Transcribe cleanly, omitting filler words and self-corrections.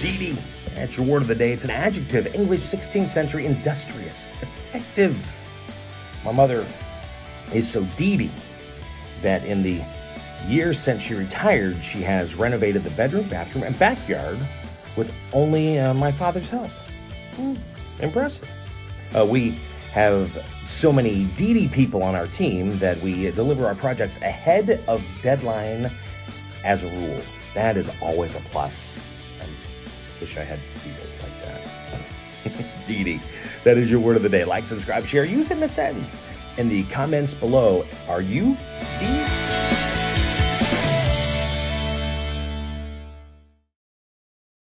Deedy. That's your word of the day. It's an adjective, English 16th century, industrious, effective. My mother is so Deedy that in the years since she retired, she has renovated the bedroom, bathroom, and backyard with only my father's help. Impressive. We have so many Deedy people on our team that we deliver our projects ahead of deadline as a rule. That is always a plus. I wish I had people like that. Deedy. That is your word of the day. Like, subscribe, share, use it in a sentence. In the comments below, are you Deedy?